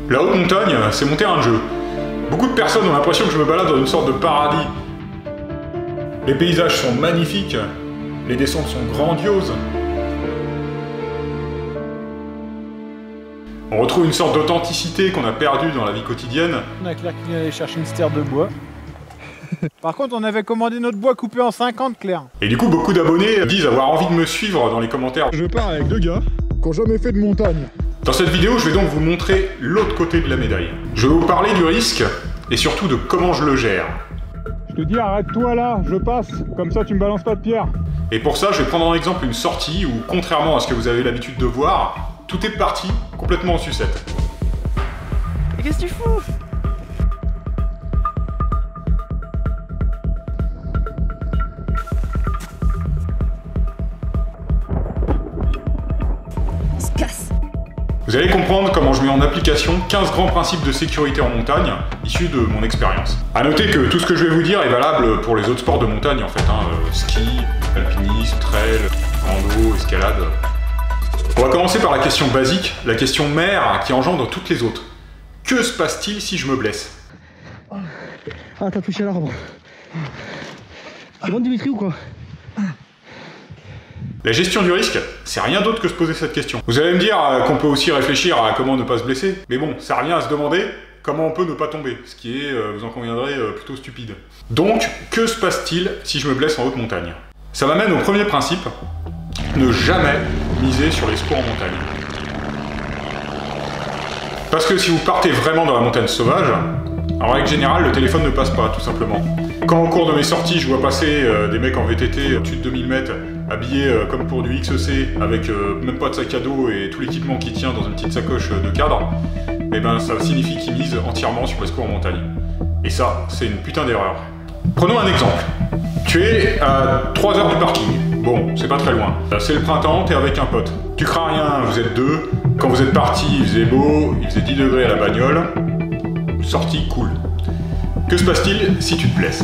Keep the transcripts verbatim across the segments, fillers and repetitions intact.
La haute montagne, c'est mon terrain de jeu. Beaucoup de personnes ont l'impression que je me balade dans une sorte de paradis. Les paysages sont magnifiques, les descentes sont grandioses. On retrouve une sorte d'authenticité qu'on a perdue dans la vie quotidienne. On a Claire qui vient aller chercher une stère de bois. Par contre, on avait commandé notre bois coupé en cinquante, Claire. Et du coup, beaucoup d'abonnés disent avoir envie de me suivre dans les commentaires. Je pars avec deux gars qui n'ont jamais fait de montagne. Dans cette vidéo, je vais donc vous montrer l'autre côté de la médaille. Je vais vous parler du risque et surtout de comment je le gère. Je te dis, arrête-toi là, je passe, comme ça tu me balances pas de pierre. Et pour ça, je vais prendre en exemple une sortie où, contrairement à ce que vous avez l'habitude de voir, tout est parti complètement en sucette. Mais qu'est-ce que tu fous? On se casse. Vous allez comprendre comment je mets en application quinze grands principes de sécurité en montagne, issus de mon expérience. A noter que tout ce que je vais vous dire est valable pour les autres sports de montagne en fait, hein, euh, ski, alpinisme, trail, rando, escalade. On va commencer par la question basique, la question mère qui engendre toutes les autres. Que se passe-t-il si je me blesse? Ah, t'as touché à l'arbre. C'est bon, Dimitri, ou quoi? La gestion du risque, c'est rien d'autre que se poser cette question. Vous allez me dire euh, qu'on peut aussi réfléchir à comment ne pas se blesser, mais bon, ça revient à se demander comment on peut ne pas tomber, ce qui est, euh, vous en conviendrez, euh, plutôt stupide. Donc, que se passe-t-il si je me blesse en haute montagne? Ça m'amène au premier principe, ne jamais miser sur les secours en montagne. Parce que si vous partez vraiment dans la montagne sauvage, en règle générale, le téléphone ne passe pas, tout simplement. Quand au cours de mes sorties, je vois passer euh, des mecs en V T T au-dessus de deux mille mètres, habillés euh, comme pour du X C, avec euh, même pas de sac à dos et tout l'équipement qui tient dans une petite sacoche de cadre, eh ben ça signifie qu'ils misent entièrement sur les secours en montagne. Et ça, c'est une putain d'erreur. Prenons un exemple. Tu es à trois heures du parking. Bon, c'est pas très loin. C'est le printemps, t'es avec un pote. Tu crains rien, vous êtes deux. Quand vous êtes partis, il faisait beau, il faisait dix degrés à la bagnole. Sortie cool. Que se passe-t-il si tu te blesses?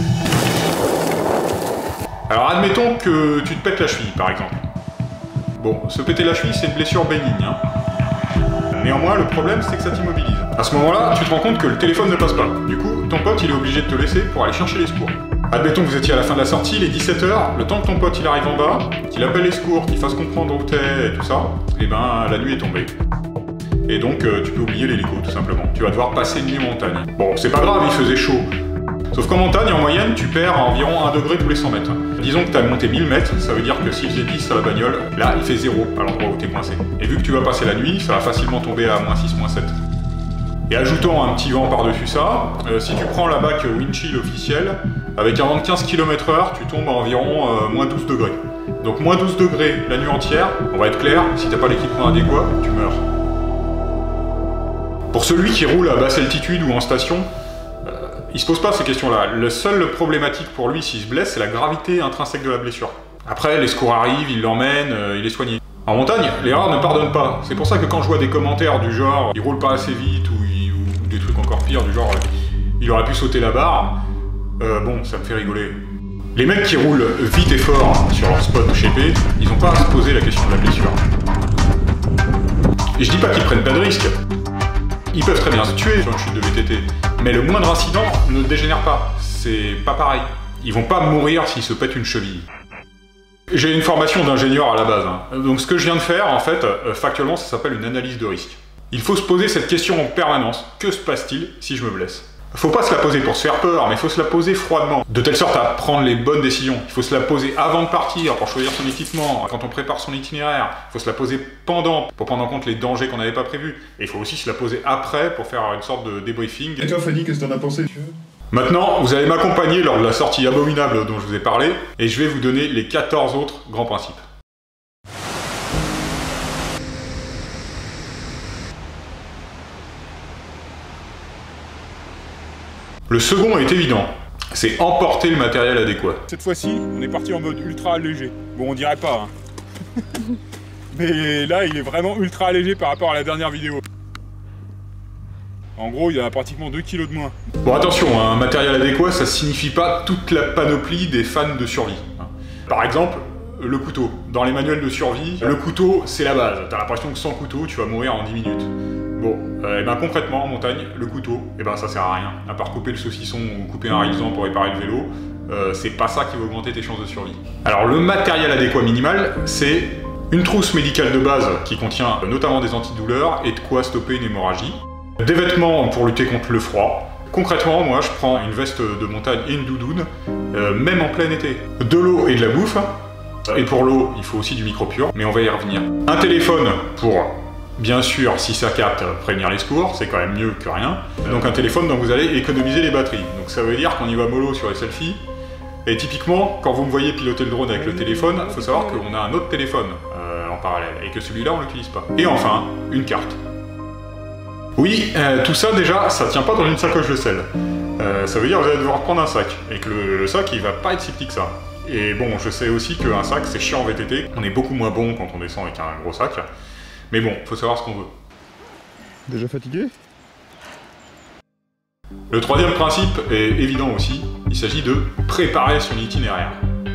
Alors admettons que tu te pètes la cheville, par exemple. Bon, se péter la cheville, c'est une blessure bénigne. Hein. Néanmoins, le problème, c'est que ça t'immobilise. À ce moment-là, tu te rends compte que le téléphone ne passe pas. Du coup, ton pote, il est obligé de te laisser pour aller chercher les secours. Admettons que vous étiez à la fin de la sortie, il est dix-sept heures, le temps que ton pote il arrive en bas, qu'il appelle les secours, qu'il fasse comprendre où t'es et tout ça, et ben la nuit est tombée. Et donc euh, tu peux oublier l'hélico tout simplement. Tu vas devoir passer une nuit en montagne. Bon, c'est pas grave, il faisait chaud. Sauf qu'en montagne, en moyenne, tu perds environ un degré tous les cent mètres. Disons que t'as monté mille mètres, ça veut dire que s'il faisait dix à la bagnole, là il fait zéro à l'endroit où t'es coincé. Et vu que tu vas passer la nuit, ça va facilement tomber à moins six, moins sept. Et ajoutant un petit vent par-dessus ça, euh, si tu prends la bac Windchill officielle, avec un vent de quinze kilomètres heure, tu tombes à environ euh, moins douze degrés. Donc moins douze degrés la nuit entière, on va être clair, si t'as pas l'équipement adéquat, tu meurs. Pour celui qui roule à basse altitude ou en station, euh, il se pose pas ces questions-là. La seule problématique pour lui s'il se blesse, c'est la gravité intrinsèque de la blessure. Après, les secours arrivent, ils l'emmènent, euh, il est soigné. En montagne, l'erreur ne pardonne pas. C'est pour ça que quand je vois des commentaires du genre « il roule pas assez vite » ou, il, ou des trucs encore pires du genre « il aurait pu sauter la barre euh, », bon, ça me fait rigoler. Les mecs qui roulent vite et fort sur leur spot G P, ils ont pas à se poser la question de la blessure. Et je dis pas qu'ils prennent pas de risques. Ils peuvent très bien se tuer sur une chute de V T T, mais le moindre incident ne dégénère pas. C'est pas pareil. Ils vont pas mourir s'ils se pètent une cheville. J'ai une formation d'ingénieur à la base, hein. Donc ce que je viens de faire, en fait, euh, factuellement, ça s'appelle une analyse de risque. Il faut se poser cette question en permanence. Que se passe-t-il si je me blesse? Faut pas se la poser pour se faire peur, mais il faut se la poser froidement, de telle sorte à prendre les bonnes décisions. Il faut se la poser avant de partir, pour choisir son équipement, quand on prépare son itinéraire. Il faut se la poser pendant, pour prendre en compte les dangers qu'on n'avait pas prévus. Et il faut aussi se la poser après, pour faire une sorte de débriefing. Et toi, Fanny, qu'est-ce que t'en as pensé? Maintenant, vous allez m'accompagner lors de la sortie abominable dont je vous ai parlé, et je vais vous donner les quatorze autres grands principes. Le second est évident, c'est emporter le matériel adéquat. Cette fois-ci, on est parti en mode ultra léger. Bon, on dirait pas, hein. Mais là, il est vraiment ultra léger par rapport à la dernière vidéo. En gros, il y a pratiquement deux kilos de moins. Bon, attention, un matériel adéquat, ça signifie pas toute la panoplie des fans de survie. Par exemple, le couteau. Dans les manuels de survie, le couteau, c'est la base. T'as l'impression que sans couteau, tu vas mourir en dix minutes. Bon, euh, et ben concrètement en montagne, le couteau, et ben ça sert à rien. À part couper le saucisson ou couper un raisin pour réparer le vélo, euh, c'est pas ça qui va augmenter tes chances de survie. Alors le matériel adéquat minimal, c'est une trousse médicale de base qui contient notamment des antidouleurs et de quoi stopper une hémorragie. Des vêtements pour lutter contre le froid. Concrètement, moi je prends une veste de montagne et une doudoune, euh, même en plein été. De l'eau et de la bouffe. Et pour l'eau, il faut aussi du micro-pur, mais on va y revenir. Un téléphone pour... Bien sûr, si ça capte, prévenir les secours, c'est quand même mieux que rien. Donc un téléphone dont vous allez économiser les batteries. Donc ça veut dire qu'on y va mollo sur les selfies. Et typiquement, quand vous me voyez piloter le drone avec le téléphone, il faut savoir qu'on a un autre téléphone euh, en parallèle, et que celui-là, on l'utilise pas. Et enfin, une carte. Oui, euh, tout ça déjà, ça tient pas dans une sacoche de sel. Euh, ça veut dire que vous allez devoir prendre un sac, et que le, le sac, il va pas être si petit que ça. Et bon, je sais aussi qu'un sac, c'est chiant en V T T. On est beaucoup moins bon quand on descend avec un gros sac. Mais bon, faut savoir ce qu'on veut. Déjà fatigué? Le troisième principe est évident aussi, il s'agit de préparer son itinéraire.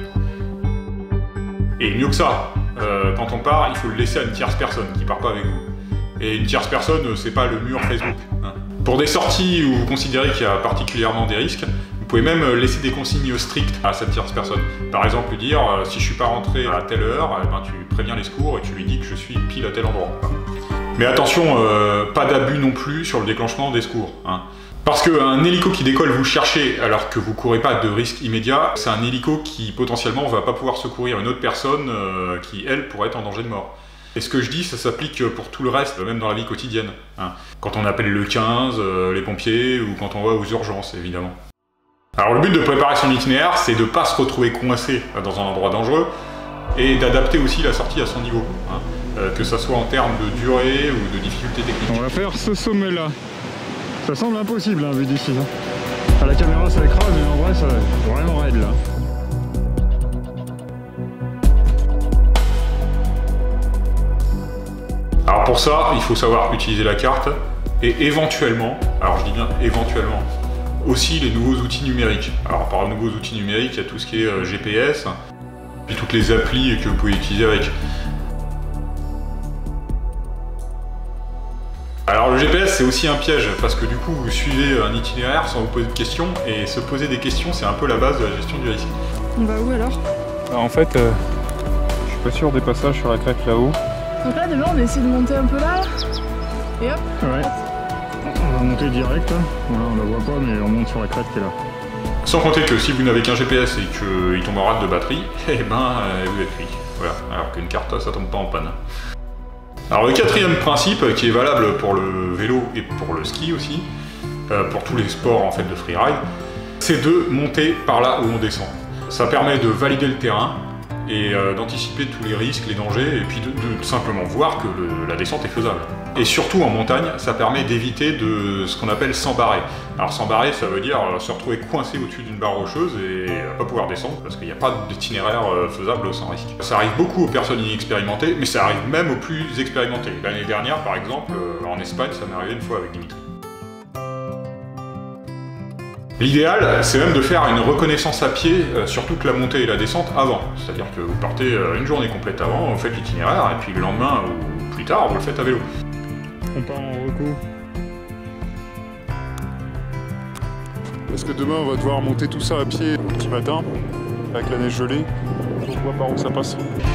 Et mieux que ça, euh, quand on part, il faut le laisser à une tierce personne qui part pas avec vous. Et une tierce personne, c'est pas le mur Facebook. Hein. Pour des sorties où vous considérez qu'il y a particulièrement des risques, vous pouvez même laisser des consignes strictes à cette tierce personne. Par exemple, lui dire euh, si je suis pas rentré à telle heure, eh ben, tu préviens les secours et tu lui dis que je suis pile à tel endroit. Mais attention, euh, pas d'abus non plus sur le déclenchement des secours. Hein. Parce qu'un hélico qui décolle, vous le cherchez alors que vous courez pas de risque immédiat, c'est un hélico qui potentiellement va pas pouvoir secourir une autre personne euh, qui, elle, pourrait être en danger de mort. Et ce que je dis, ça s'applique pour tout le reste, même dans la vie quotidienne. Hein. Quand on appelle le quinze, euh, les pompiers, ou quand on va aux urgences, évidemment. Alors le but de préparer son itinéraire, c'est de ne pas se retrouver coincé dans un endroit dangereux, et d'adapter aussi la sortie à son niveau. Hein. Euh, que ça soit en termes de durée ou de difficulté technique. On va faire ce sommet-là. Ça semble impossible, hein, vu d'ici. Hein. À la caméra, ça écrase, mais en vrai, ça va vraiment raide, là. Alors pour ça, il faut savoir utiliser la carte et éventuellement, alors je dis bien éventuellement, aussi les nouveaux outils numériques. Alors par nouveaux outils numériques, il y a tout ce qui est euh, G P S, puis toutes les applis que vous pouvez utiliser avec. Alors le G P S c'est aussi un piège parce que du coup vous suivez un itinéraire sans vous poser de questions et se poser des questions c'est un peu la base de la gestion du risque. On va où alors? Bah, en fait, euh, je suis pas sûr des passages sur la crête là-haut. Donc là demain on essaie de monter un peu là, et hop. Ouais. On va monter direct, hein. Voilà, on la voit pas mais on monte sur la crête qui est là. Sans compter que si vous n'avez qu'un G P S et qu'il tombe en rate de batterie, eh ben euh, vous êtes pris. Voilà, alors qu'une carte ça tombe pas en panne. Alors le quatrième principe, qui est valable pour le vélo et pour le ski aussi, euh, pour tous les sports en fait de freeride, c'est de monter par là où on descend. Ça permet de valider le terrain et euh, d'anticiper tous les risques, les dangers, et puis de, de simplement voir que le, la descente est faisable. Et surtout en montagne, ça permet d'éviter de ce qu'on appelle s'embarrer. Alors s'embarrer, ça veut dire se retrouver coincé au-dessus d'une barre rocheuse et pas pouvoir descendre, parce qu'il n'y a pas d'itinéraire faisable sans risque. Ça arrive beaucoup aux personnes inexpérimentées, mais ça arrive même aux plus expérimentés. L'année dernière, par exemple, en Espagne, ça m'est arrivé une fois avec Dimitri. L'idéal, c'est même de faire une reconnaissance à pied euh, sur toute la montée et la descente avant. C'est-à-dire que vous partez euh, une journée complète avant, vous faites l'itinéraire, et puis le lendemain ou plus tard, vous le faites à vélo. On part en reco. Parce que demain, on va devoir monter tout ça à pied le petit matin, avec la neige gelée. On voit par où ça passe.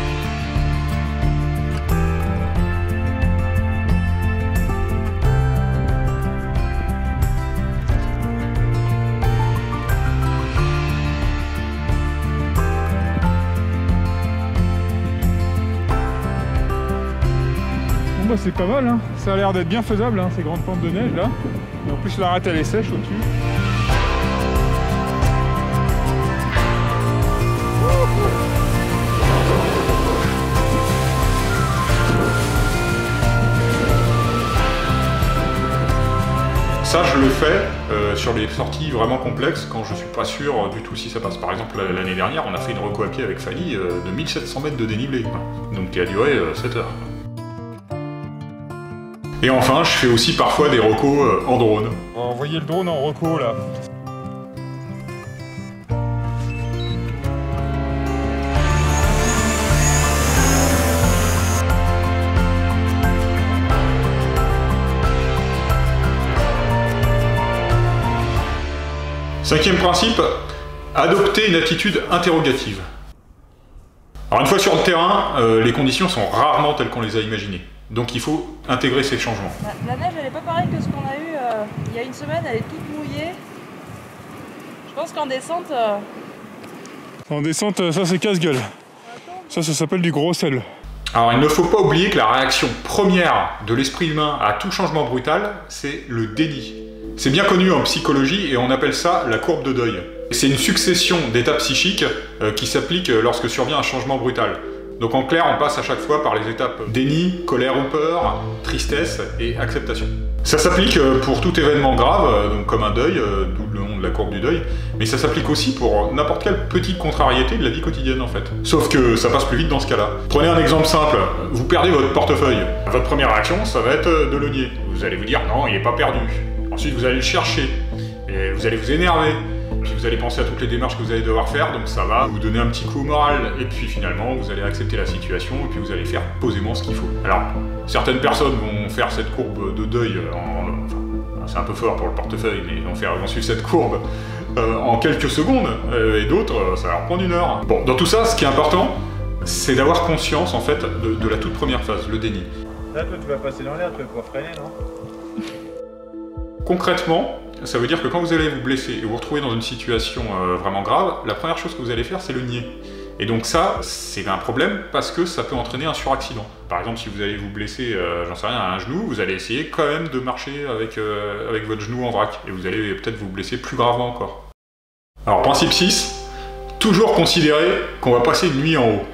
Bon bah c'est pas mal, hein. Ça a l'air d'être bien faisable, hein, ces grandes pentes de neige là. Et en plus la rate elle est sèche au-dessus. Ça, je le fais euh, sur les sorties vraiment complexes quand je suis pas sûr du tout si ça passe. Par exemple, l'année dernière, on a fait une reco à pied avec Fanny euh, de mille sept cents mètres de dénivelé, donc qui a duré euh, sept heures. Et enfin, je fais aussi parfois des recos euh, en drone. On va envoyer le drone en reco là. Cinquième principe, adopter une attitude interrogative. Alors une fois sur le terrain, euh, les conditions sont rarement telles qu'on les a imaginées. Donc il faut intégrer ces changements. La, la neige, elle est pas pareille que ce qu'on a eu euh, il y a une semaine, elle est toute mouillée. Je pense qu'en descente... Euh... En descente, ça c'est casse-gueule. Ça, ça s'appelle du gros sel. Alors il ne faut pas oublier que la réaction première de l'esprit humain à tout changement brutal, c'est le déni. C'est bien connu en psychologie et on appelle ça la courbe de deuil. C'est une succession d'étapes psychiques euh, qui s'appliquent lorsque survient un changement brutal. Donc en clair, on passe à chaque fois par les étapes déni, colère ou peur, tristesse et acceptation. Ça s'applique pour tout événement grave, donc comme un deuil, d'où le nom de la courbe du deuil, mais ça s'applique aussi pour n'importe quelle petite contrariété de la vie quotidienne en fait. Sauf que ça passe plus vite dans ce cas-là. Prenez un exemple simple, vous perdez votre portefeuille. Votre première réaction, ça va être de le nier. Vous allez vous dire non, il n'est pas perdu. Ensuite, vous allez le chercher, et vous allez vous énerver. Puis vous allez penser à toutes les démarches que vous allez devoir faire, donc ça va vous donner un petit coup au moral. Et puis finalement, vous allez accepter la situation et puis vous allez faire posément ce qu'il faut. Alors, certaines personnes vont faire cette courbe de deuil, en, enfin, c'est un peu fort pour le portefeuille, mais vont, faire, vont suivre cette courbe euh, en quelques secondes, euh, et d'autres, ça va leur prendre une heure. Bon, dans tout ça, ce qui est important, c'est d'avoir conscience en fait de, de la toute première phase, le déni. Là, toi, tu vas passer dans l'air, tu vas pouvoir freiner, non? Concrètement, ça veut dire que quand vous allez vous blesser et vous retrouver dans une situation euh, vraiment grave, la première chose que vous allez faire, c'est le nier. Et donc ça, c'est un problème parce que ça peut entraîner un suraccident. Par exemple, si vous allez vous blesser, euh, j'en sais rien, à un genou, vous allez essayer quand même de marcher avec, euh, avec votre genou en vrac. Et vous allez peut-être vous blesser plus gravement encore. Alors, principe six, toujours considérer qu'on va passer une nuit en haut.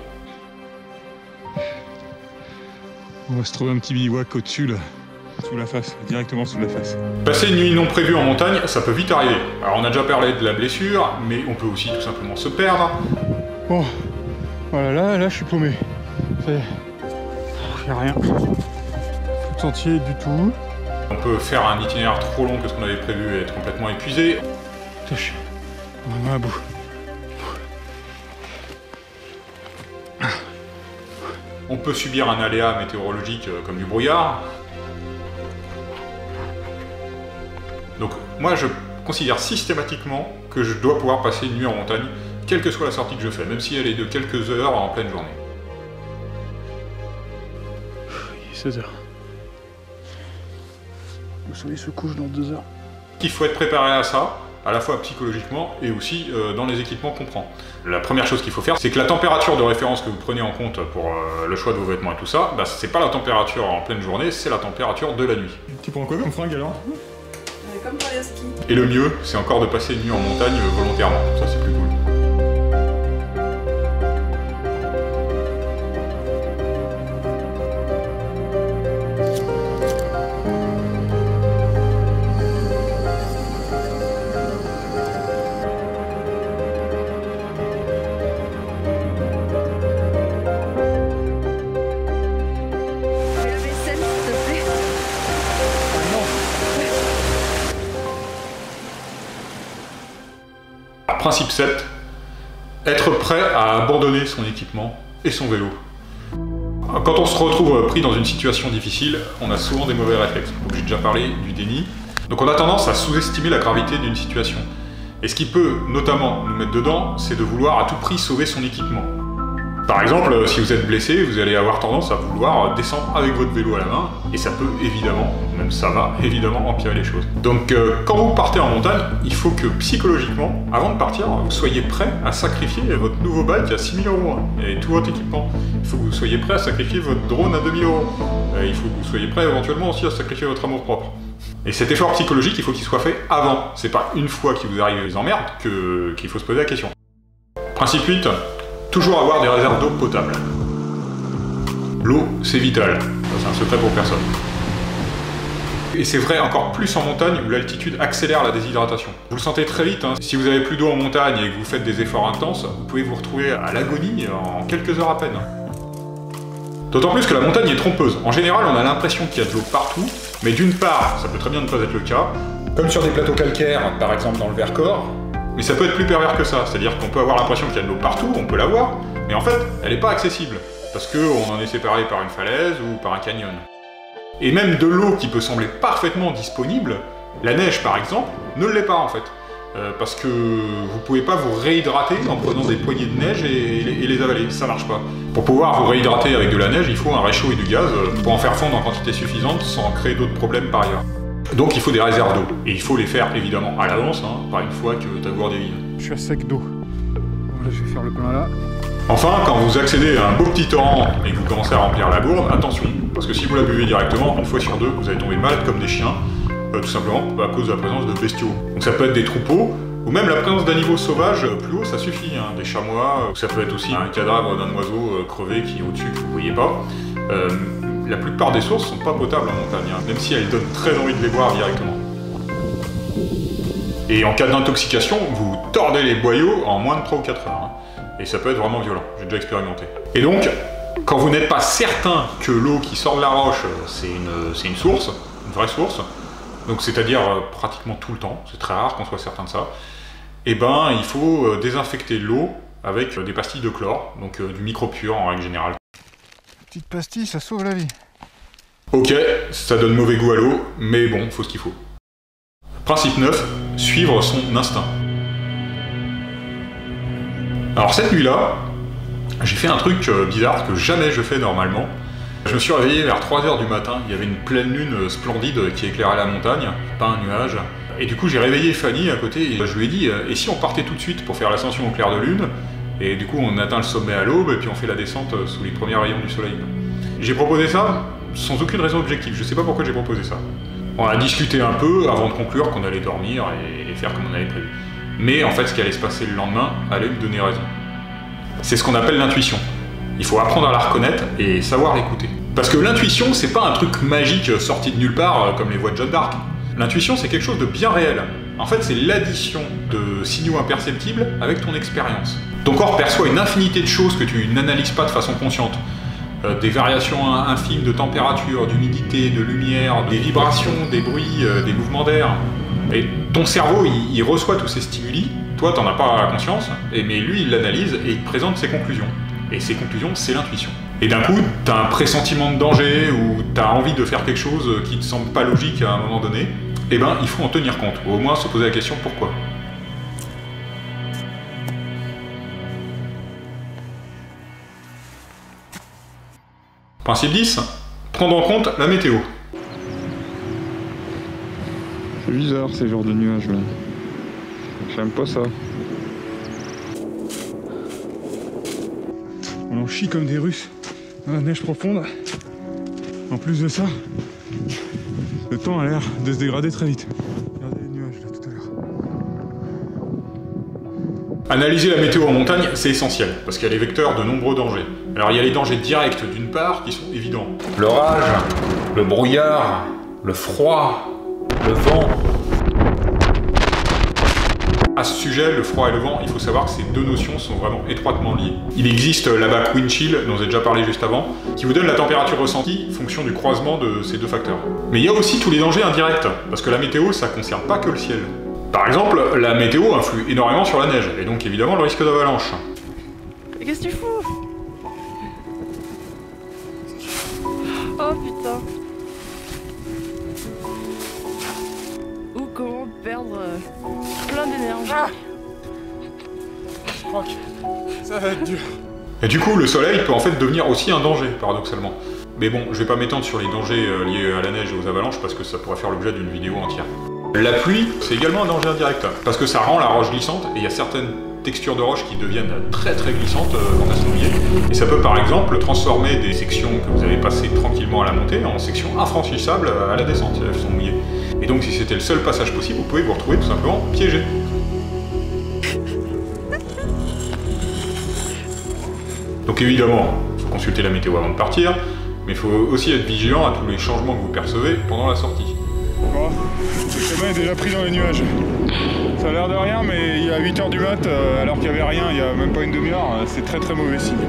On va se trouver un petit bivouac au-dessus là. Sous la face, directement sous la face. Passer une nuit non prévue en montagne, ça peut vite arriver. Alors on a déjà parlé de la blessure, mais on peut aussi tout simplement se perdre. Bon, voilà, là, là je suis paumé. Ça y est. Y'a rien. Pas de sentier du tout. On peut faire un itinéraire trop long que ce qu'on avait prévu et être complètement épuisé. Je suis vraiment à bout. On peut subir un aléa météorologique comme du brouillard. Donc moi je considère systématiquement que je dois pouvoir passer une nuit en montagne, quelle que soit la sortie que je fais, même si elle est de quelques heures en pleine journée. Il est seize heures. Le soleil se couche dans deux heures. Il faut être préparé à ça, à la fois psychologiquement et aussi euh, dans les équipements qu'on prend. La première chose qu'il faut faire, c'est que la température de référence que vous prenez en compte pour euh, le choix de vos vêtements et tout ça, bah, c'est pas la température en pleine journée, c'est la température de la nuit. Tu prends quoi comme fringue alors? Comme pour les skis. Et le mieux, c'est encore de passer une nuit en montagne euh, volontairement, ça c'est plus cool. Principe sept, être prêt à abandonner son équipement et son vélo. Quand on se retrouve pris dans une situation difficile, on a souvent des mauvais réflexes. Donc j'ai déjà parlé du déni. Donc on a tendance à sous-estimer la gravité d'une situation. Et ce qui peut notamment nous mettre dedans, c'est de vouloir à tout prix sauver son équipement. Par exemple, si vous êtes blessé, vous allez avoir tendance à vouloir descendre avec votre vélo à la main, et ça peut évidemment, même ça va évidemment empirer les choses. Donc euh, quand vous partez en montagne, il faut que psychologiquement, avant de partir, vous soyez prêt à sacrifier votre nouveau bike à six mille euros, hein, et tout votre équipement. Il faut que vous soyez prêt à sacrifier votre drone à deux mille euros. Euh, il faut que vous soyez prêt éventuellement aussi à sacrifier votre amour propre. Et cet effort psychologique, il faut qu'il soit fait avant. C'est pas une fois qu'il vous arrive les emmerdes que, qu'il faut se poser la question. Principe huit. Toujours avoir des réserves d'eau potable. L'eau, c'est vital. C'est un secret pour personne. Et c'est vrai encore plus en montagne où l'altitude accélère la déshydratation. Vous le sentez très vite, hein. Si vous avez plus d'eau en montagne et que vous faites des efforts intenses, vous pouvez vous retrouver à l'agonie en quelques heures à peine. D'autant plus que la montagne est trompeuse. En général, on a l'impression qu'il y a de l'eau partout, mais d'une part, ça peut très bien ne pas être le cas, comme sur des plateaux calcaires, par exemple dans le Vercors. Mais ça peut être plus pervers que ça, c'est-à-dire qu'on peut avoir l'impression qu'il y a de l'eau partout, on peut la voir, mais en fait, elle n'est pas accessible, parce qu'on en est séparé par une falaise ou par un canyon. Et même de l'eau qui peut sembler parfaitement disponible, la neige par exemple, ne l'est pas en fait. euh, parce que vous pouvez pas vous réhydrater en prenant des poignées de neige et, et, les, et les avaler, ça marche pas. Pour pouvoir vous réhydrater avec de la neige, il faut un réchaud et du gaz pour en faire fondre en quantité suffisante sans créer d'autres problèmes par ailleurs. Donc il faut des réserves d'eau, et il faut les faire évidemment à l'avance, hein, pas une fois que ta gourde est vide. Je suis à sec d'eau. Bon, là je vais faire le plein là. Enfin, quand vous accédez à un beau petit torrent et que vous commencez à remplir la gourde, attention, parce que si vous la buvez directement, une fois sur deux, vous allez tomber malade comme des chiens, euh, tout simplement à cause de la présence de bestiaux. Donc ça peut être des troupeaux, ou même la présence d'animaux sauvages plus haut, ça suffit, hein, des chamois, ou ça peut être aussi un cadavre d'un oiseau euh, crevé qui est au-dessus que vous ne voyez pas. Euh, la plupart des sources sont pas potables en montagne, hein, même si elles donnent très envie de les boire directement. Et en cas d'intoxication, vous tordez les boyaux en moins de trois ou quatre heures. Hein. Et ça peut être vraiment violent, j'ai déjà expérimenté. Et donc, quand vous n'êtes pas certain que l'eau qui sort de la roche, c'est une, c'est une source, une vraie source, donc c'est-à-dire euh, pratiquement tout le temps, c'est très rare qu'on soit certain de ça, et ben il faut euh, désinfecter l'eau avec euh, des pastilles de chlore, donc euh, du micro-pur en règle générale. Petite pastille, ça sauve la vie. Ok, ça donne mauvais goût à l'eau, mais bon, faut ce qu'il faut. Principe neuf, suivre son instinct. Alors cette nuit-là, j'ai fait un truc euh, bizarre que jamais je fais normalement. Je me suis réveillé vers trois heures du matin, il y avait une pleine lune splendide qui éclairait la montagne, pas un nuage. Et du coup j'ai réveillé Fanny à côté et je lui ai dit « Et si on partait tout de suite pour faire l'ascension au clair de lune ?» Et du coup on atteint le sommet à l'aube et puis on fait la descente sous les premiers rayons du soleil. J'ai proposé ça sans aucune raison objective, je sais pas pourquoi j'ai proposé ça. On a discuté un peu avant de conclure qu'on allait dormir et faire comme on avait prévu. Mais en fait, ce qui allait se passer le lendemain allait me donner raison. C'est ce qu'on appelle l'intuition. Il faut apprendre à la reconnaître et savoir l'écouter. Parce que l'intuition, c'est pas un truc magique sorti de nulle part comme les voix de Jeanne d'Arc. L'intuition, c'est quelque chose de bien réel. En fait, c'est l'addition de signaux imperceptibles avec ton expérience. Ton corps perçoit une infinité de choses que tu n'analyses pas de façon consciente. Euh, des variations infimes de température, d'humidité, de lumière, des vibrations, des bruits, euh, des mouvements d'air. Et ton cerveau, il, il reçoit tous ces stimuli, toi t'en as pas conscience, et, mais lui il l'analyse et il te présente ses conclusions. Et ses conclusions, c'est l'intuition. Et d'un coup, t'as un pressentiment de danger, ou t'as envie de faire quelque chose qui te semble pas logique à un moment donné, et ben il faut en tenir compte, ou au moins se poser la question pourquoi. Principe dix, prendre en compte la météo. C'est bizarre ces genres de nuages là. J'aime pas ça. On en chie comme des Russes dans la neige profonde. En plus de ça, le temps a l'air de se dégrader très vite. Regardez les nuages là tout à l'heure. Analyser la météo en montagne, c'est essentiel, parce qu'elle est vecteur de nombreux dangers. Alors il y a les dangers directs d'une part qui sont évidents. L'orage, le brouillard, le froid, le vent. À ce sujet, le froid et le vent, il faut savoir que ces deux notions sont vraiment étroitement liées. Il existe la bac wind chill, dont j'ai déjà parlé juste avant, qui vous donne la température ressentie en fonction du croisement de ces deux facteurs. Mais il y a aussi tous les dangers indirects, parce que la météo, ça concerne pas que le ciel. Par exemple, la météo influe énormément sur la neige, et donc évidemment le risque d'avalanche. Mais qu'est-ce que tu fous? Oh putain. Ou comment perdre euh, plein d'énergie. Ah, je crois que ça va être dur. Et du coup, le soleil peut en fait devenir aussi un danger, paradoxalement. Mais bon, je vais pas m'étendre sur les dangers euh, liés à la neige et aux avalanches, parce que ça pourrait faire l'objet d'une vidéo entière. La pluie, c'est également un danger indirect, parce que ça rend la roche glissante, et il y a certaines textures de roche qui deviennent très très glissantes euh, quand elles sont mouillées. Et ça peut par exemple transformer des sections que vous avez passées tranquillement à la montée en sections infranchissables à la descente, si elles sont mouillées. Et donc si c'était le seul passage possible, vous pouvez vous retrouver tout simplement piégé. Donc évidemment, il faut consulter la météo avant de partir, mais il faut aussi être vigilant à tous les changements que vous percevez pendant la sortie. Bon, le chemin est déjà pris dans les nuages. Ça a l'air de rien, mais il y a huit heures du mat, euh, alors qu'il n'y avait rien, il n'y a même pas une demi-heure, euh, c'est très très mauvais signe.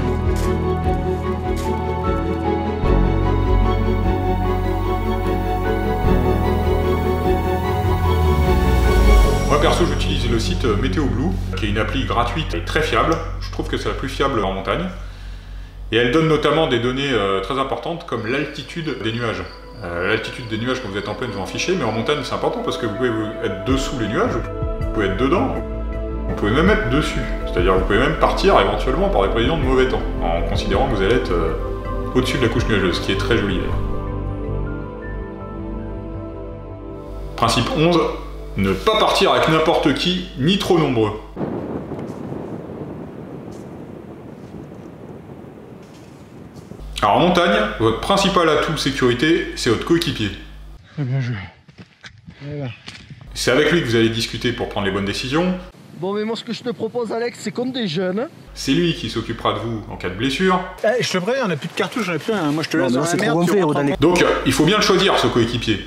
Moi perso, j'utilise le site MétéoBlue, qui est une appli gratuite et très fiable. Je trouve que c'est la plus fiable en montagne. Et elle donne notamment des données euh, très importantes comme l'altitude des nuages. Euh, l'altitude des nuages quand vous êtes en plaine, vous en fichez, mais en montagne c'est important parce que vous pouvez être dessous les nuages, vous pouvez être dedans, vous pouvez même être dessus. C'est-à-dire que vous pouvez même partir éventuellement par des prévisions de mauvais temps, en considérant que vous allez être euh, au-dessus de la couche nuageuse, ce qui est très joli d'ailleurs. Principe onze, ne pas partir avec n'importe qui, ni trop nombreux. Alors en montagne, votre principal atout sécurité, c'est votre coéquipier. Très bien joué. Voilà. C'est avec lui que vous allez discuter pour prendre les bonnes décisions. Bon, mais moi, ce que je te propose, Alex, c'est comme des jeunes. Hein. C'est lui qui s'occupera de vous en cas de blessure. Eh, je te préviens, on a plus de cartouches, j'en ai plus un. Moi je te laisse Non, dans mais la c'est merde, trop tu gonflé, rentres en- Rodane. Donc il faut bien le choisir, ce coéquipier.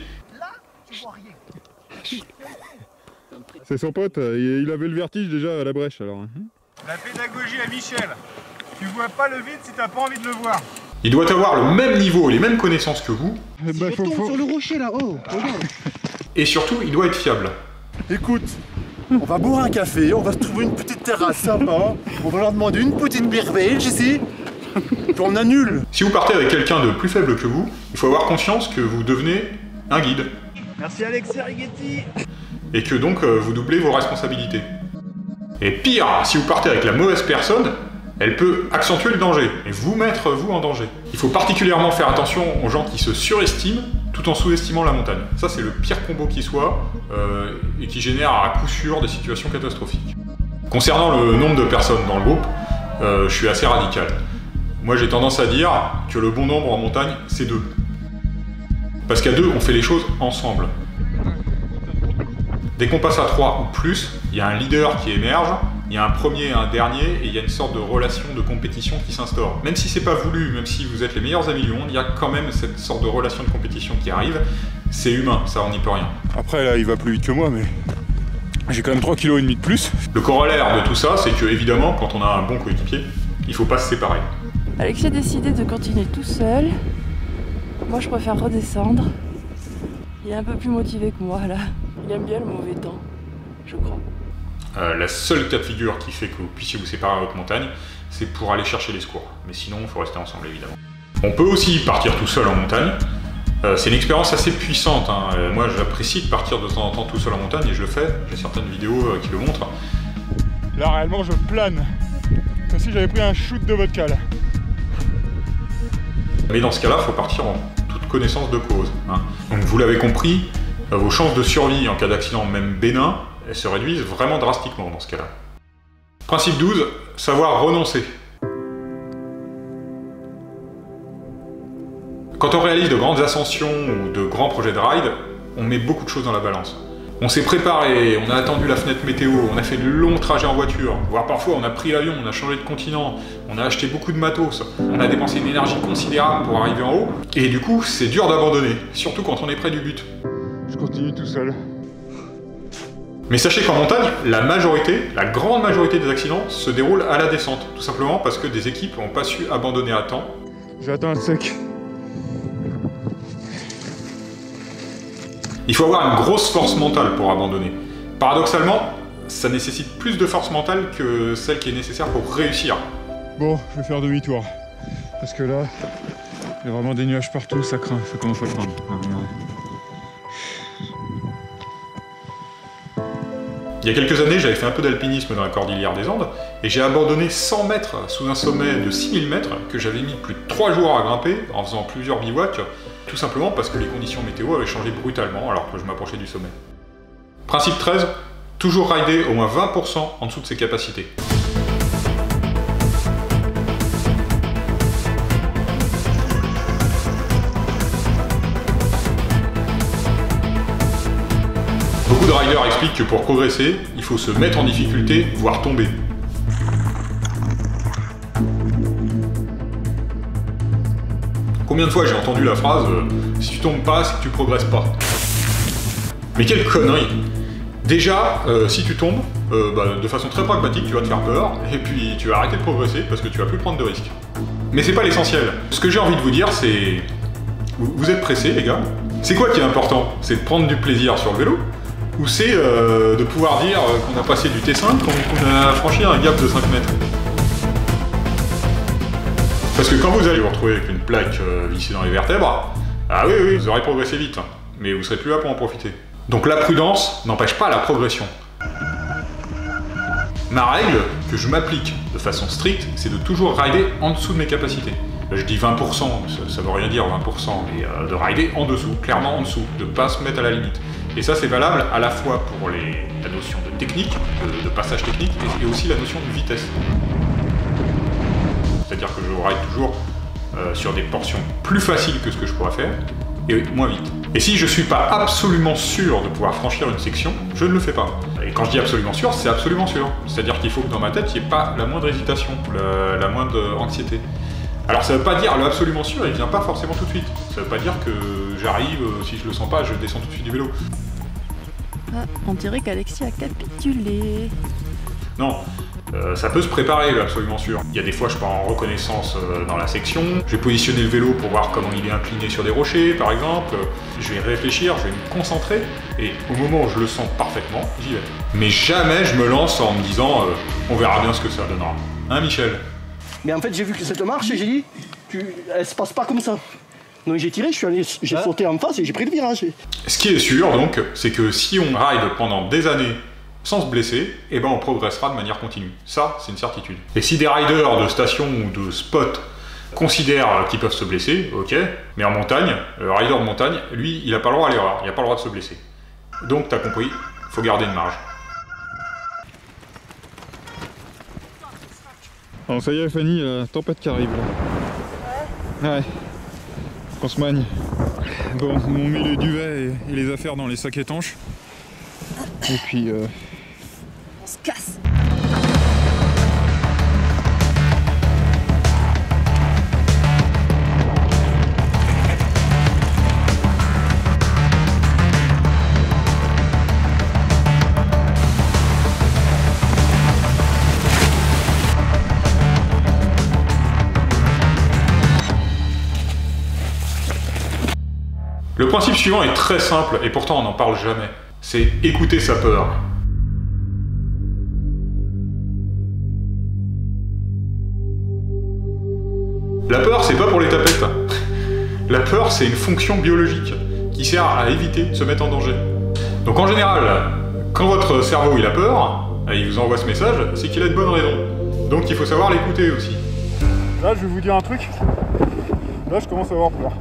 C'est son pote, il avait le vertige déjà à la brèche alors. La pédagogie à Michel. Tu vois pas le vide si t'as pas envie de le voir. Il doit avoir le même niveau, les mêmes connaissances que vous, Bah, Je faut, tombe faut... sur le rocher, là. Oh, regarde. et surtout, il doit être fiable. Écoute, on va boire un café, on va se trouver une petite terrasse sympa, on va leur demander une petite bière belge ici, puis on annule. Si vous partez avec quelqu'un de plus faible que vous, il faut avoir conscience que vous devenez un guide, Merci Alexis Righetti. et que donc euh, vous doublez vos responsabilités. Et pire, si vous partez avec la mauvaise personne, elle peut accentuer le danger, et vous mettre vous en danger. Il faut particulièrement faire attention aux gens qui se surestiment tout en sous-estimant la montagne. Ça c'est le pire combo qui soit, euh, et qui génère à coup sûr des situations catastrophiques. Concernant le nombre de personnes dans le groupe, euh, je suis assez radical. Moi j'ai tendance à dire que le bon nombre en montagne, c'est deux. Parce qu'à deux, on fait les choses ensemble. Dès qu'on passe à trois ou plus, il y a un leader qui émerge, il y a un premier et un dernier, et il y a une sorte de relation de compétition qui s'instaure. Même si c'est pas voulu, même si vous êtes les meilleurs amis du monde, il y a quand même cette sorte de relation de compétition qui arrive. C'est humain, ça on n'y peut rien. Après là il va plus vite que moi mais j'ai quand même trois kilos et demi de plus. Le corollaire de tout ça, c'est que évidemment, quand on a un bon coéquipier, il faut pas se séparer. Alexis a décidé de continuer tout seul. Moi, je préfère redescendre. Il est un peu plus motivé que moi, là. Il aime bien le mauvais temps, je crois. Euh, la seule cas de figure qui fait que vous puissiez vous séparer à votre montagne, c'est pour aller chercher les secours. Mais sinon, il faut rester ensemble, évidemment. On peut aussi partir tout seul en montagne. Euh, c'est une expérience assez puissante. Hein. Euh, moi, j'apprécie de partir de temps en temps tout seul en montagne, et je le fais. J'ai certaines vidéos euh, qui le montrent. Là réellement je plane. Comme si j'avais pris un shoot de vodka là. Mais dans ce cas-là, il faut partir en toute connaissance de cause. Hein. Donc vous l'avez compris, euh, vos chances de survie en cas d'accident, même bénin, elles se réduisent vraiment drastiquement dans ce cas-là. Principe douze, savoir renoncer. Quand on réalise de grandes ascensions ou de grands projets de ride, on met beaucoup de choses dans la balance. On s'est préparé, on a attendu la fenêtre météo, on a fait de longs trajets en voiture, voire parfois on a pris l'avion, on a changé de continent, on a acheté beaucoup de matos, on a dépensé une énergie considérable pour arriver en haut, et du coup c'est dur d'abandonner, surtout quand on est près du but. Je continue tout seul. Mais sachez qu'en montagne, la majorité, la grande majorité des accidents se déroulent à la descente, tout simplement parce que des équipes n'ont pas su abandonner à temps. J'ai atteint le sec. Il faut avoir une grosse force mentale pour abandonner. Paradoxalement, ça nécessite plus de force mentale que celle qui est nécessaire pour réussir. Bon, je vais faire demi-tour. Parce que là, il y a vraiment des nuages partout, ça craint, ça commence à craindre. Il y a quelques années, j'avais fait un peu d'alpinisme dans la cordillère des Andes, et j'ai abandonné cent mètres sous un sommet de six mille mètres que j'avais mis plus de trois jours à grimper en faisant plusieurs bivouacs, tout simplement parce que les conditions météo avaient changé brutalement alors que je m'approchais du sommet. Principe treize, toujours rider au moins vingt pour cent en dessous de ses capacités. Beaucoup de riders expliquent que pour progresser, il faut se mettre en difficulté, voire tomber. Combien de fois j'ai entendu la phrase euh, « si tu tombes pas, c'est que tu progresses pas ». Mais quelle connerie! Déjà, euh, si tu tombes, euh, bah, de façon très pragmatique, tu vas te faire peur, et puis tu vas arrêter de progresser parce que tu vas plus prendre de risques. Mais c'est pas l'essentiel. Ce que j'ai envie de vous dire, c'est... Vous, vous êtes pressés, les gars? C'est quoi qui est important? C'est de prendre du plaisir sur le vélo? Ou c'est euh, de pouvoir dire qu'on a passé du T cinq, qu'on qu'on a franchi un gap de cinq mètres? Parce que quand vous allez vous retrouver avec une plaque euh, vissée dans les vertèbres, ah oui, oui, vous aurez progressé vite, mais vous serez plus là pour en profiter. Donc la prudence n'empêche pas la progression. Ma règle, que je m'applique de façon stricte, c'est de toujours rider en dessous de mes capacités. Je dis vingt pour cent, ça, ça veut rien dire vingt pour cent, mais euh, de rider en dessous, clairement en dessous, de ne pas se mettre à la limite. Et ça c'est valable à la fois pour les, la notion de technique, de, de passage technique, et, et aussi la notion de vitesse. C'est-à-dire que je ride toujours euh, sur des portions plus faciles que ce que je pourrais faire, et moins vite. Et si je suis pas absolument sûr de pouvoir franchir une section, je ne le fais pas. Et quand je dis absolument sûr, c'est absolument sûr. C'est-à-dire qu'il faut que dans ma tête, il n'y ait pas la moindre hésitation, la, la moindre anxiété. Alors ça veut pas dire le absolument sûr, il vient pas forcément tout de suite. Ça veut pas dire que j'arrive, si je le sens pas, je descends tout de suite du vélo. Ah, on dirait qu'Alexis a capitulé. Non, euh, ça peut se préparer le absolument sûr. Il y a des fois je pars en reconnaissance euh, dans la section, je vais positionner le vélo pour voir comment il est incliné sur des rochers par exemple, je vais réfléchir, je vais me concentrer, et au moment où je le sens parfaitement, j'y vais. Mais jamais je me lance en me disant euh, on verra bien ce que ça donnera. Hein Michel? Mais en fait, j'ai vu que cette marche et j'ai dit, tu... elle se passe pas comme ça. Donc j'ai tiré, je suis allé, j'ai ah. sauté en face et j'ai pris le virage. Ce qui est sûr donc, c'est que si on ride pendant des années sans se blesser, eh ben on progressera de manière continue. Ça, c'est une certitude. Et si des riders de station ou de spot considèrent qu'ils peuvent se blesser, ok, mais en montagne, le rider de montagne, lui, il n'a pas le droit à l'erreur, il n'a pas le droit de se blesser. Donc t'as compris, faut garder une marge. Alors ça y est Fanny, il y a la tempête qui arrive là. Ouais. Qu'on se magne. Bon, on met le duvet et, et les affaires dans les sacs étanches. Et puis... Euh... On se casse. Le principe suivant est très simple, et pourtant on n'en parle jamais. C'est écouter sa peur. La peur, c'est pas pour les tapettes. La peur, c'est une fonction biologique qui sert à éviter de se mettre en danger. Donc en général, quand votre cerveau il a peur, il vous envoie ce message, c'est qu'il a de bonnes raisons. Donc il faut savoir l'écouter aussi. Là, je vais vous dire un truc. Là, je commence à avoir peur.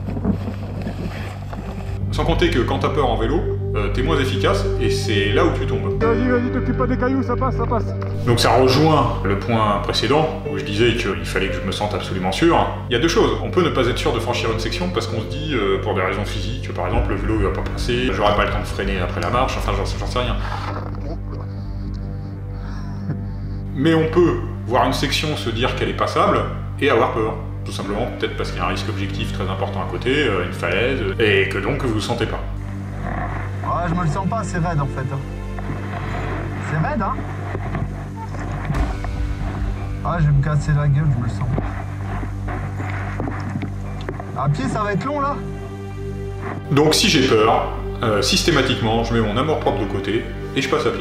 Sans compter que quand t'as peur en vélo, euh, t'es moins efficace et c'est là où tu tombes. Vas-y, vas-y, t'occupe pas des cailloux, ça passe, ça passe. Donc ça rejoint le point précédent où je disais qu'il fallait que je me sente absolument sûr. Il y a deux choses. On peut ne pas être sûr de franchir une section parce qu'on se dit, euh, pour des raisons physiques, par exemple, le vélo il va pas passer, j'aurai pas le temps de freiner après la marche, enfin j'en sais rien. Mais on peut voir une section se dire qu'elle est passable et avoir peur. Tout simplement, peut-être parce qu'il y a un risque objectif très important à côté, euh, une falaise, et que donc vous ne sentez pas. Ouais, je me le sens pas, c'est raide en fait. C'est raide, hein? Ah, je vais me casser la gueule, je me le sens. À pied, ça va être long là? Donc si j'ai peur, euh, systématiquement, je mets mon amour-propre de côté et je passe à pied.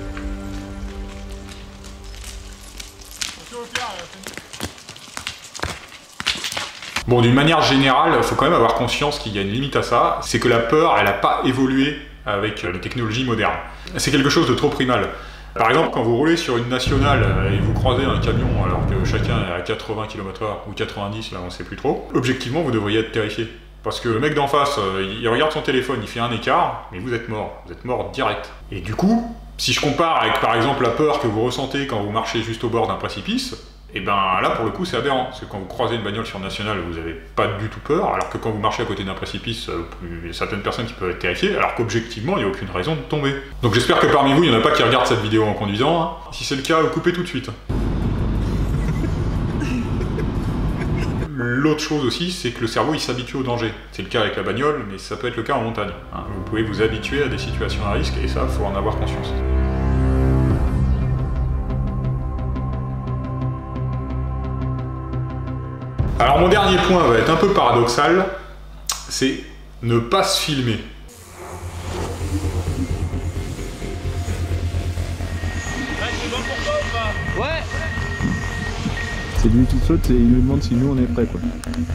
Bon, d'une manière générale, il faut quand même avoir conscience qu'il y a une limite à ça, c'est que la peur, elle n'a pas évolué avec les technologies modernes. C'est quelque chose de trop primal. Par exemple, quand vous roulez sur une nationale et vous croisez un camion alors que chacun est à quatre-vingts kilomètres heure ou quatre-vingt-dix, là on ne sait plus trop, objectivement vous devriez être terrifié. Parce que le mec d'en face, il regarde son téléphone, il fait un écart, mais vous êtes mort, vous êtes mort direct. Et du coup, si je compare avec par exemple la peur que vous ressentez quand vous marchez juste au bord d'un précipice, et ben là pour le coup c'est aberrant, parce que quand vous croisez une bagnole sur nationale vous n'avez pas du tout peur, alors que quand vous marchez à côté d'un précipice, il y a certaines personnes qui peuvent être terrifiées, alors qu'objectivement il n'y a aucune raison de tomber. Donc j'espère que parmi vous il n'y en a pas qui regardent cette vidéo en conduisant, hein. Si c'est le cas, coupez tout de suite. L'autre chose aussi, c'est que le cerveau il s'habitue au danger. C'est le cas avec la bagnole, mais ça peut être le cas en montagne, hein. Vous pouvez vous habituer à des situations à risque, et ça, il faut en avoir conscience. Alors mon dernier point va être un peu paradoxal, c'est ne pas se filmer. Ouais. C'est lui qui saute et il nous demande si nous on est prêts quoi.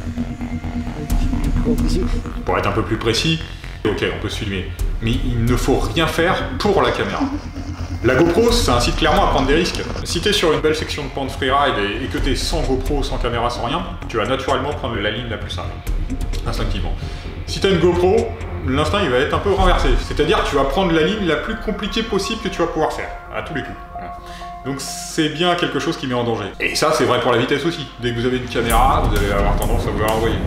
Pour être un peu plus précis, ok on peut se filmer, mais il ne faut rien faire pour la caméra. La GoPro, ça incite clairement à prendre des risques. Si t'es sur une belle section de pente freeride et, et que t'es sans GoPro, sans caméra, sans rien, tu vas naturellement prendre la ligne la plus simple, instinctivement. Si t'as une GoPro, l'instinct il va être un peu renversé, c'est-à-dire que tu vas prendre la ligne la plus compliquée possible que tu vas pouvoir faire, à tous les coups. Voilà. Donc c'est bien quelque chose qui met en danger. Et ça c'est vrai pour la vitesse aussi. Dès que vous avez une caméra, vous allez avoir tendance à vouloir envoyer.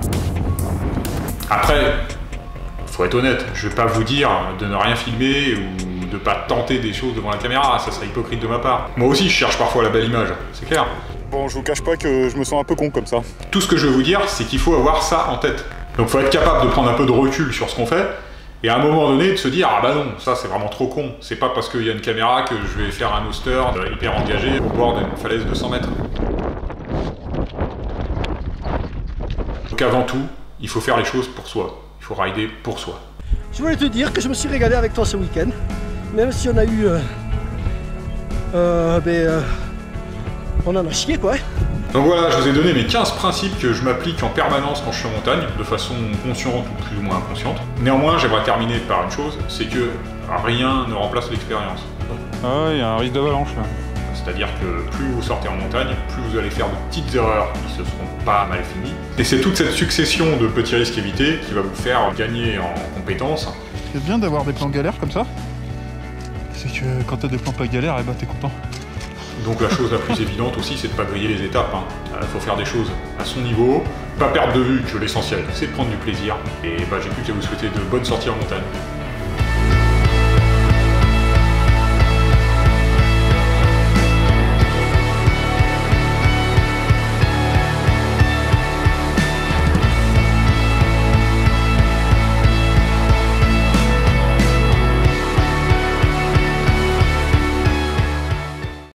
Après, faut être honnête, je vais pas vous dire de ne rien filmer ou de pas tenter des choses devant la caméra, ça serait hypocrite de ma part. Moi aussi je cherche parfois la belle image, c'est clair. Bon, je vous cache pas que je me sens un peu con comme ça. Tout ce que je veux vous dire, c'est qu'il faut avoir ça en tête. Donc faut être capable de prendre un peu de recul sur ce qu'on fait, et à un moment donné de se dire ah bah non, ça c'est vraiment trop con, c'est pas parce qu'il y a une caméra que je vais faire un hoster hyper engagé au bord d'une falaise de cent mètres. Donc avant tout, il faut faire les choses pour soi, il faut rider pour soi. Je voulais te dire que je me suis régalé avec toi ce week-end, même si on a eu... Euh, euh, ben, euh, on en a chié quoi. Donc voilà, je vous ai donné mes quinze principes que je m'applique en permanence quand je suis en montagne, de façon consciente ou plus ou moins inconsciente. Néanmoins, j'aimerais terminer par une chose, c'est que rien ne remplace l'expérience. Ah ouais, il y a un risque d'avalanche là. C'est-à-dire que plus vous sortez en montagne, plus vous allez faire de petites erreurs qui se seront pas mal finies. Et c'est toute cette succession de petits risques évités qui va vous faire gagner en compétences. C'est bien d'avoir des plans galères comme ça. C'est que quand t'as des plans pas galères, eh ben t'es content. Donc la chose la plus évidente aussi, c'est de pas griller les étapes. Il hein. faut faire des choses à son niveau, pas perdre de vue que l'essentiel, c'est de prendre du plaisir. Et bah, j'ai plus qu'à vous souhaiter de bonnes sorties en montagne.